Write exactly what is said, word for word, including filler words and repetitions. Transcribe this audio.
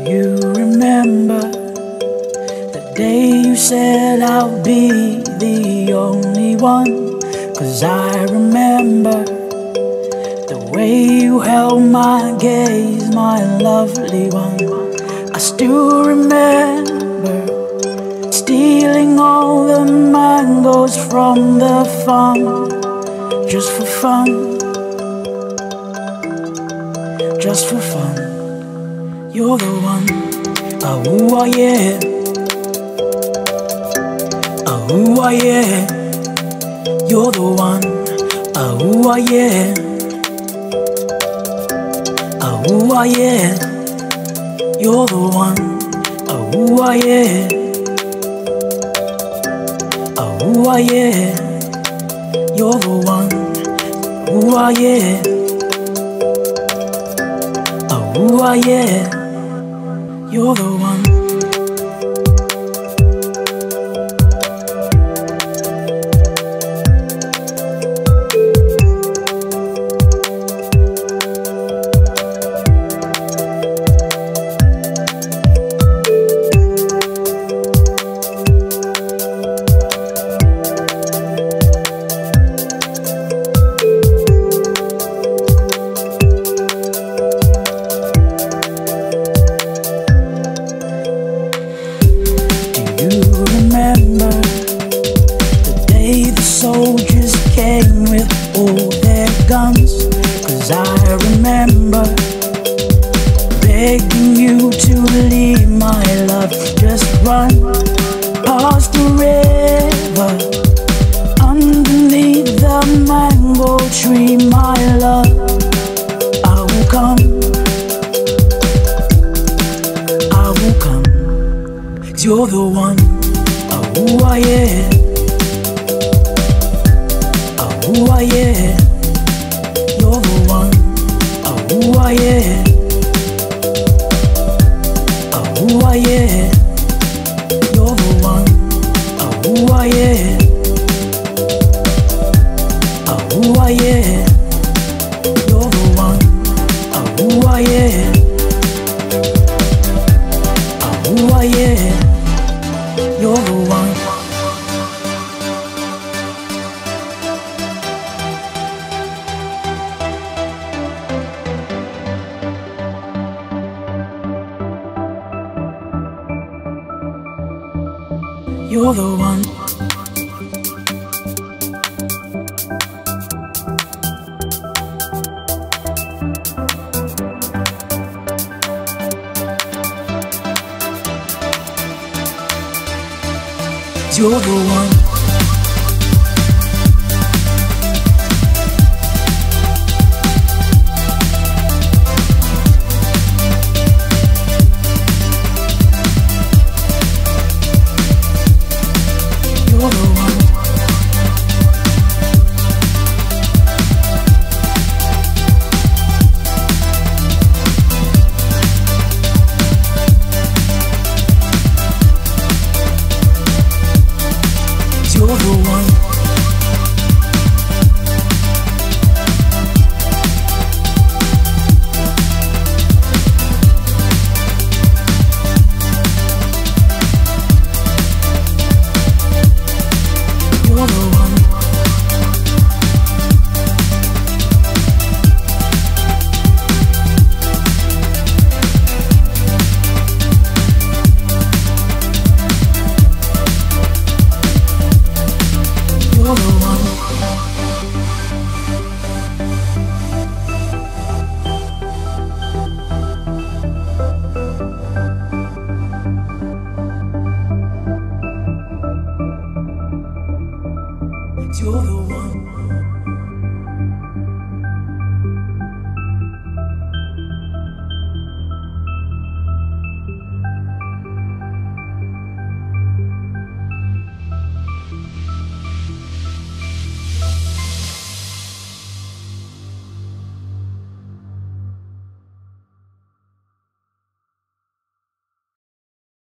you remember the day you said I'll be the only one? 'Cause I remember the way you held my gaze, my lovely one. I still remember stealing all the mangoes from the farm, just for fun, just for fun. You're the one, oh, oh yeah, oh, oh yeah. You're the one, oh, oh yeah, oh, oh yeah. You're the one, oh, oh yeah, oh, oh yeah. You're the one, oh yeah, oh yeah. You're the one. Soldiers came with all their guns. 'Cause I remember begging you to leave, my love. Just run past the river, underneath the mango tree, my love. I will come, I will come. 'Cause you're the one, oh yeah, oh yeah. You're the one, oh yeah, oh yeah. You're the one, oh yeah, oh yeah. You're the one, oh yeah, oh yeah. You're the one. You're the one. You're the one.